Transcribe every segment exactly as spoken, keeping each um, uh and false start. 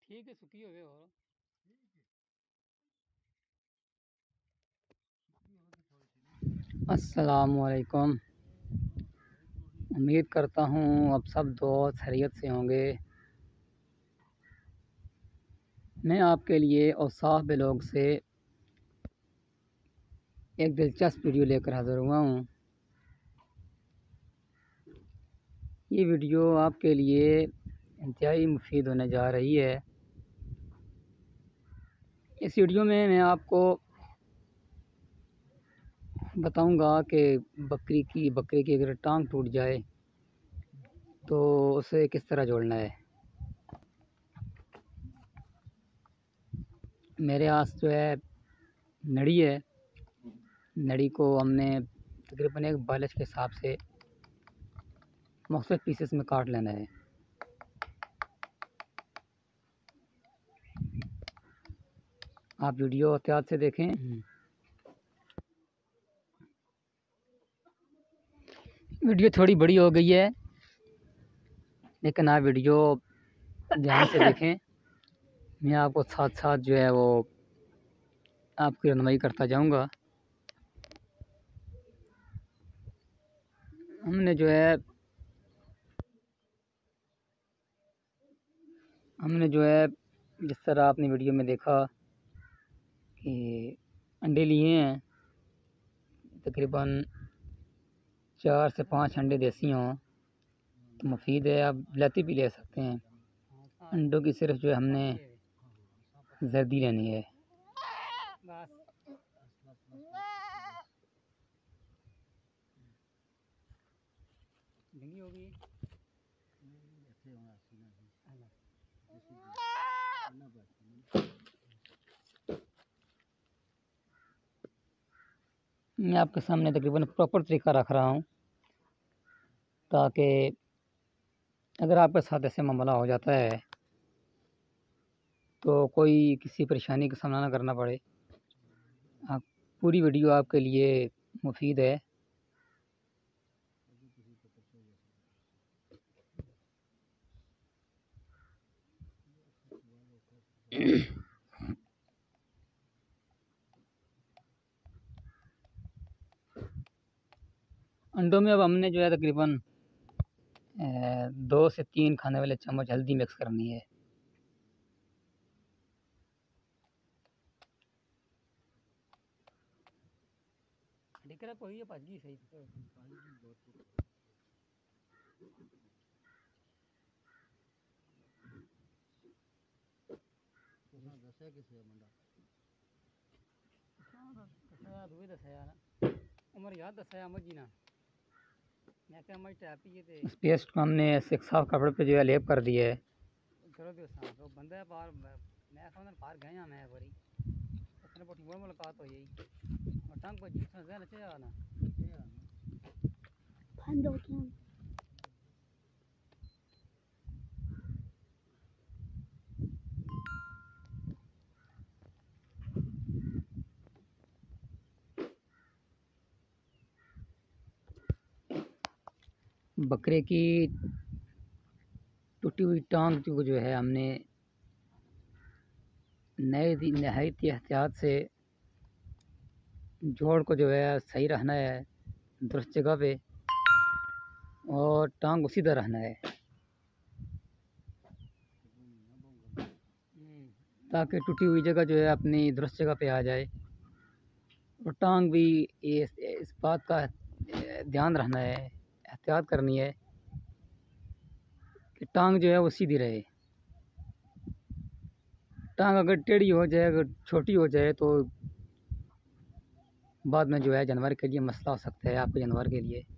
ठीक है, सुखी हो गए हो। अस्सलामुअलैकुम। उम्मीद करता हूँ अब सब दोस्त खैरियत से होंगे। मैं आपके लिए औसाफ ब्लॉग से एक दिलचस्प वीडियो लेकर हाज़िर हुआ हूँ। ये वीडियो आपके लिए इंतहाई मुफीद होने जा रही है। इस वीडियो में मैं आपको बताऊंगा कि बकरी की बकरी की अगर टांग टूट जाए तो उसे किस तरह जोड़ना है। मेरे पास जो है नड़ी है। नड़ी को हमने तकरीबन एक बालिश के हिसाब से मुख्तलिफ पीसेस में काट लेना है। आप वीडियो एहतियात से देखें। वीडियो थोड़ी बड़ी हो गई है, लेकिन आप वीडियो ध्यान से देखें। मैं आपको साथ साथ जो है वो आपकी रहनुमाई करता जाऊंगा। हमने जो है हमने जो है जिस तरह आपने वीडियो में देखा कि अंडे लिए हैं, तकरीबन चार से पाँच अंडे देसी हों तो मुफीद है। आप बिलाती भी ले सकते हैं। अंडों की सिर्फ जो है हमने जर्दी लेनी है। होगी मैं आपके सामने तकरीबन प्रॉपर तरीका रख रहा हूँ ताकि अगर आपके साथ ऐसे मामला हो जाता है तो कोई किसी परेशानी का सामना ना करना पड़े। आप पूरी वीडियो आपके लिए मुफीद है। अंडों में अब हमने जो है तकरीबन दो से तीन खाने वाले चम्मच हल्दी मिक्स करनी है। सही उम्र याद दसाया मजी ना इस पेस्ट को हमने एक साफ कपड़े पे जो है लेप कर दिया है। चलो दियो सा तो बंदा बाहर मैं समझ बाहर गया मैं एक बारी अपने पोटी मोड़ मुलाकात हो यही और टांग को जीत से नचे आना फंदो क्यों बकरे की टूटी हुई टांग को जो है हमने नए नहायत एहतियात से जोड़ को जो है सही रहना है दुरुस्त जगह पे और टांग उसी तरह रहना है ताकि टूटी हुई जगह जो है अपनी दुरुस्त जगह पे आ जाए। और टांग भी इस, इस बात का ध्यान रखना है, एहतियात करनी है कि टांग जो है वो सीधी रहे। टांग अगर टेढ़ी हो जाए, अगर छोटी हो जाए तो बाद में जो है जानवर के लिए मसला हो सकता है, आपके जानवर के लिए।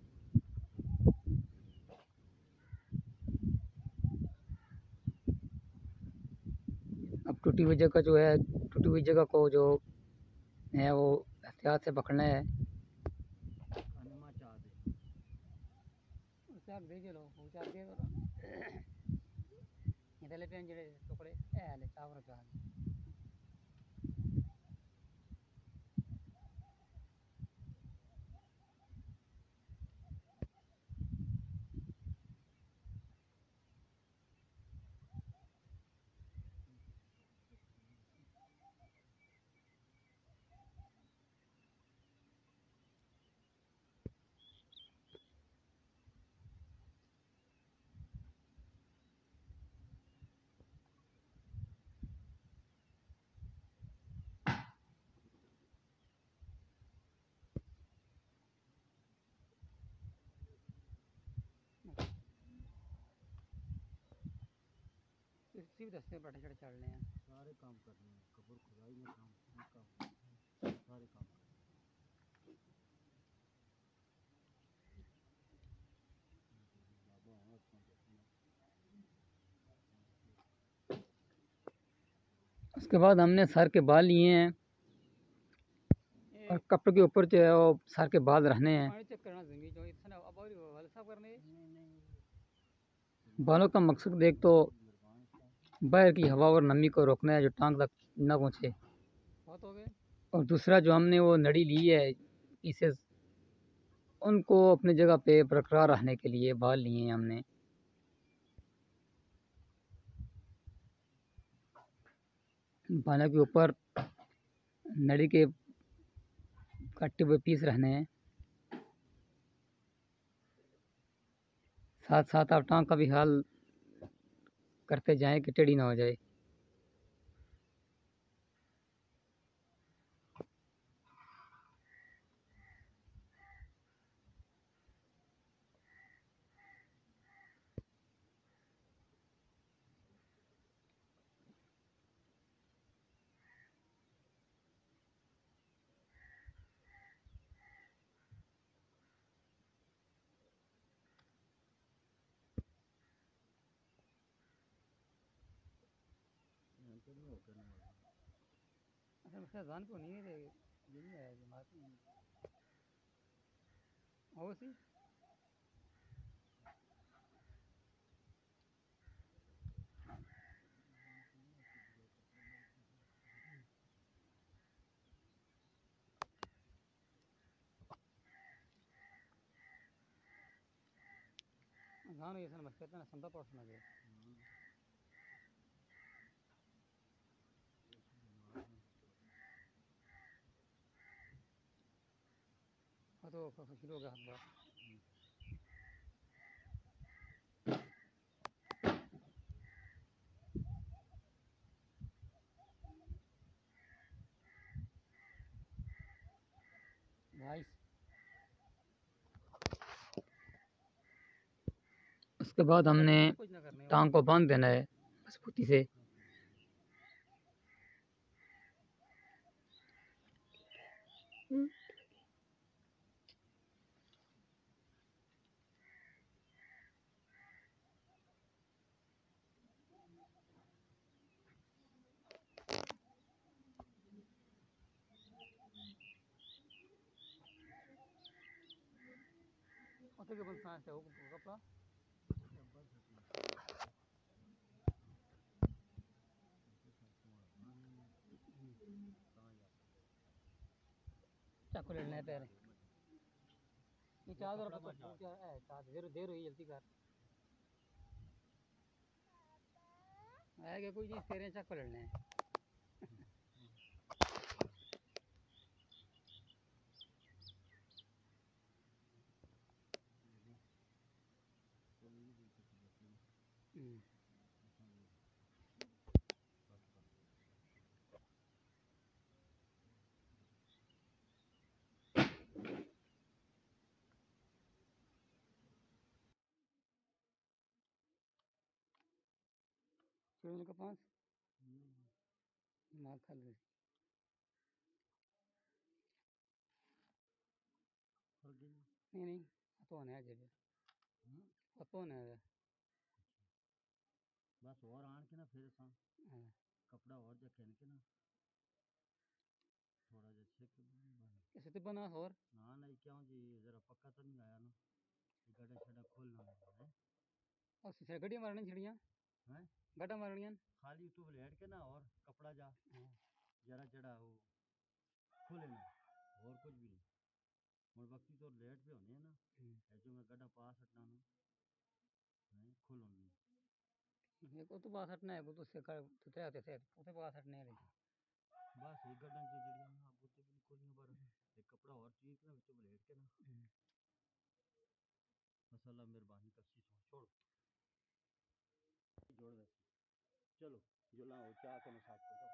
अब टूटी हुई जगह जो है टूटी हुई जगह को जो है वो एहतियात से पकड़ना है। टुकड़े उसी भी दस्ते पटे छड़े चढ़ने हैं, सारे काम करने हैं, कब्र खुदाई में काम काम सारे काम करने उसके बाद हमने सर के बाल लिए हैं और कपड़े के ऊपर जो है वो सर के बाल रहने हैं। बालों का मकसद देख तो बाहर की हवा और नमी को रोकना है जो टांग तक न पहुँचे, और दूसरा जो हमने वो नड़ी ली है इसे उनको अपनी जगह पे बरकरार रखने के लिए बाल लिए हैं हमने। बालों के ऊपर नड़ी के कटे हुए पीस रहने हैं, साथ साथ आप टांग का भी हाल करते जाएं कि टेढ़ी ना हो जाए। अच्छा जान को नहीं है ये नहीं आया मारती और सी जान ये सन मत ना संता पड़स ना दे तो शुरू हो गया भाई। उसके बाद हमने टांग को बांध देना है मजबूती से। कपड़ा चाकू लेना है पैर ये चादर पर तो क्या है चादर देर देर हुई जल्दी कर आएगा कोई नहीं तेरे चाकू लेना है। चुड़ैल के पास मार खा ले नहीं नहीं तो आने आ जाए तो आने आ बस और आन के ना फिर सा कपड़ा और देखे के ना थोड़ा जैसे कि कैसे तो बना और ना नहीं क्यों जी जरा पक्का तो नहीं आया ना गड्ढा छड़ा खोलना है और सीधे गड्डी मारनी छिड़ियां हैं गड्ढा मारनियां खाली तू लेट के ना और कपड़ा जा जरा जड़ा हो खोले ना और कुछ भी नहीं और बाकी तो लेट पे होने हैं ना है जो मैं गड्ढा पास हटना ना है खोलो नहीं ये को तो बात हटना है वो तो से कर तुते आते थे उते बात हटने है बस एक गड्ढा की जड़ियां ना अब तो भी खोलनी पर एक कपड़ा और चीज ना तो लेट के ना मसाला मेहरबानी का सी छोड़ जोड़ दे चलो जो लाओ चाह के साथ